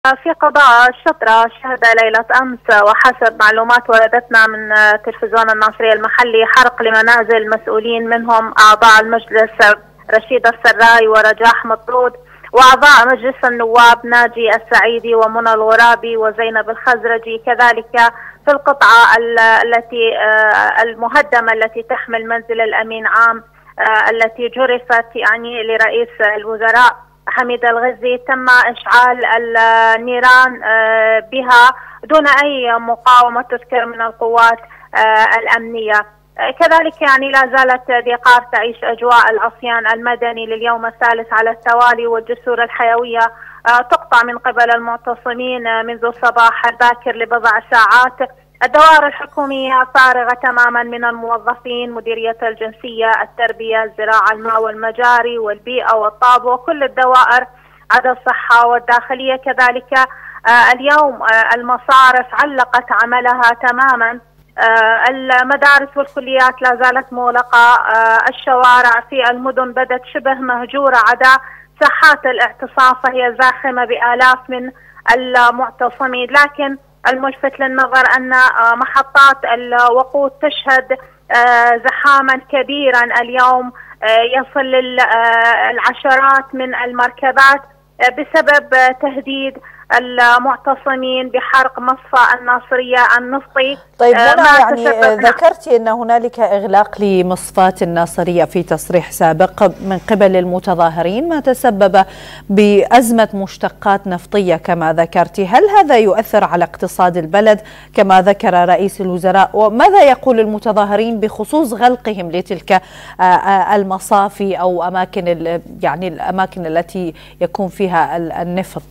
في قضاء الشطرة شهد ليلة أمس وحسب معلومات وردتنا من تلفزيون الناصرية المحلي حرق لمنازل مسؤولين منهم أعضاء المجلس رشيد السراي ورجاح مطرود وأعضاء مجلس النواب ناجي السعيدي ومنى الغرابي وزينب الخزرجي، كذلك في القطعة التي المهدمة التي تحمل منزل الأمين عام التي جرفت يعني لرئيس الوزراء حميد الغزي تم إشعال النيران بها دون أي مقاومة تذكر من القوات الأمنية. كذلك يعني لا زالت دقار تعيش أجواء العصيان المدني لليوم الثالث على التوالي، والجسور الحيوية تقطع من قبل المعتصمين منذ الصباح الباكر لبضع ساعات. الدوائر الحكومية فارغة تماما من الموظفين، مديرية الجنسية، التربية، الزراعة، الماء والمجاري والبيئة والطابة وكل الدوائر عدا الصحة والداخلية. كذلك اليوم المصارف علقت عملها تماما، المدارس والكليات لا زالت مغلقة، الشوارع في المدن بدت شبه مهجورة عدا ساحات الاعتصام فهي زاخمة بآلاف من المعتصمين. لكن الملفت للنظر أن محطات الوقود تشهد زحاما كبيرا اليوم، يصل العشرات من المركبات بسبب تهديد المعتصمين بحرق مصفى الناصرية النفطي. طيب منى، يعني ذكرتي أن هنالك إغلاق لمصفاة الناصرية في تصريح سابق من قبل المتظاهرين ما تسبب بأزمة مشتقات نفطية كما ذكرتي، هل هذا يؤثر على اقتصاد البلد كما ذكر رئيس الوزراء؟ وماذا يقول المتظاهرين بخصوص غلقهم لتلك المصافي أو يعني الأماكن التي يكون فيها النفط؟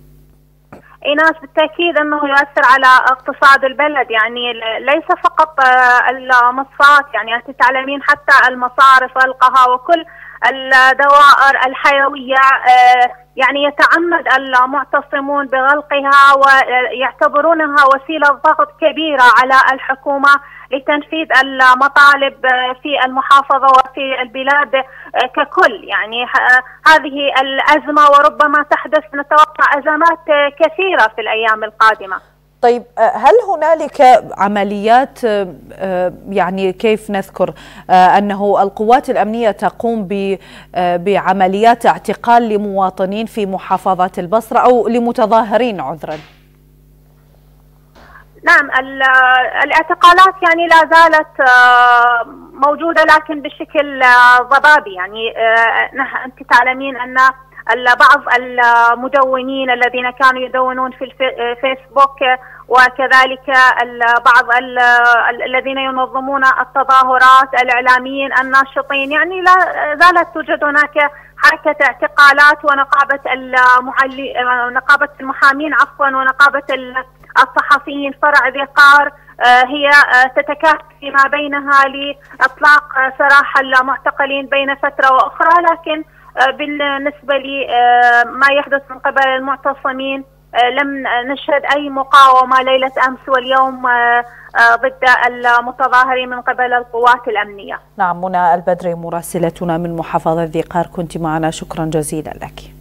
إيناس، بالتأكيد أنه يؤثر على اقتصاد البلد، يعني ليس فقط المصفات، يعني أنت تعلمين حتى المصارف والقهوة وكل الدوائر الحيوية يعني يتعمد المعتصمون بغلقها ويعتبرونها وسيلة ضغط كبيرة على الحكومة لتنفيذ المطالب في المحافظة وفي البلاد ككل. يعني هذه الأزمة وربما تحدث، نتوقع أزمات كثيرة في الأيام القادمة. طيب هل هنالك عمليات، يعني كيف نذكر أنه القوات الأمنية تقوم بعمليات اعتقال لمواطنين في محافظة البصرة أو لمتظاهرين عذرا؟ نعم، الاعتقالات يعني لا زالت موجودة لكن بشكل ضبابي. يعني أنت تعلمين أن بعض المدونين الذين كانوا يدونون في الفيسبوك وكذلك بعض الذين ينظمون التظاهرات، الإعلاميين الناشطين، يعني لا زالت توجد هناك حركة اعتقالات. ونقابة المحامين ونقابة الصحفيين فرع ذقار هي تتكاتف فيما بينها لإطلاق سراح المعتقلين بين فترة وأخرى. لكن بالنسبة لي ما يحدث من قبل المعتصمين لم نشهد أي مقاومة ليلة أمس واليوم ضد المتظاهرين من قبل القوات الأمنية. نعم، منى البدري مراسلتنا من محافظة ذقار كنت معنا، شكرا جزيلا لك.